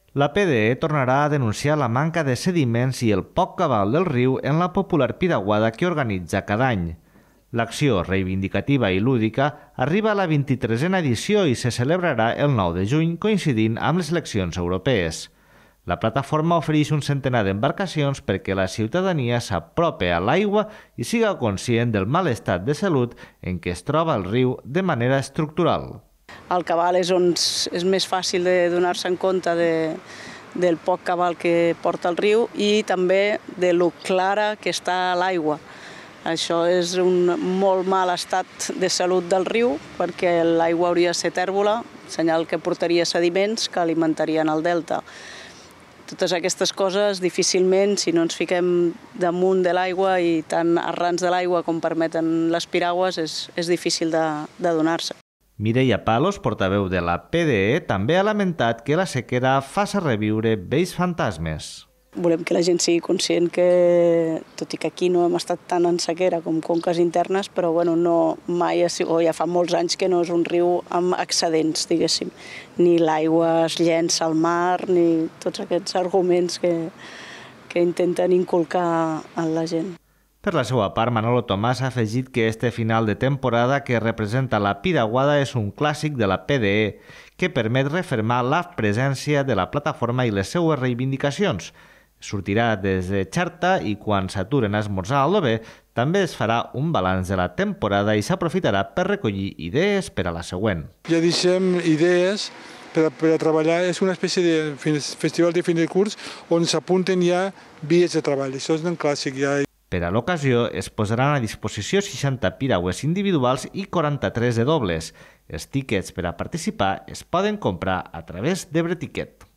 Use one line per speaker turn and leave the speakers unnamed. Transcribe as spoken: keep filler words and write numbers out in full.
La P D E tornarà a denunciar la manca de sediments i el poc cabal del riu en la popular piraguada que organitza cada any. L'acció reivindicativa i lúdica arriba a la vint-i-tresena edició i se celebrarà el nou de juny, coincidint amb les eleccions europees. La plataforma ofereix un centenar d'embarcacions perquè la ciutadania s'apropi a l'aigua i siga conscient del mal estat de salut en què es troba el riu de manera estructural.
El cabal és on és més fàcil de donar-se en compte de, del poc cabal que porta el riu i també de lo clara que està l'aigua. Això és un molt mal estat de salut del riu perquè l'aigua hauria de ser tèrbola, senyal que portaria sediments que alimentarien el delta. Totes aquestes coses, difícilment, si no ens fiquem damunt de l'aigua i tant arrans de l'aigua com permeten les piragües, és, és difícil de, de donar-se.
Mireia Palos, portaveu de la P D E, també ha lamentat que la sequera faci reviure vells fantasmes.
Volem que la gent sigui conscient que, tot i que aquí no hem estat tant en sequera com conques internes, però bueno, no, mai, o ja fa molts anys que no és un riu amb excedents, diguéssim. Ni l'aigua es llença al mar, ni tots aquests arguments que, que intenten inculcar a la gent.
Per la seva part, Manolo Tomàs ha afegit que este final de temporada que representa la piraguada és un clàssic de la P D E que permet refermar la presència de la plataforma i les seues reivindicacions. Sortirà des de Xarta i quan s'aturen a esmorzar al Lover també es farà un balanç de la temporada i s'aprofitarà per recollir idees per a la següent.
Ja deixem idees per a, per a treballar. És una espècie de festival de fin de curs on s'apunten ja vies de treball. Això és un clàssic ja.
Per a l'ocasió es posaran a disposició seixanta piragües individuals i quaranta-tres de dobles. Els tíquets per a participar es poden comprar a través de Bretiquet.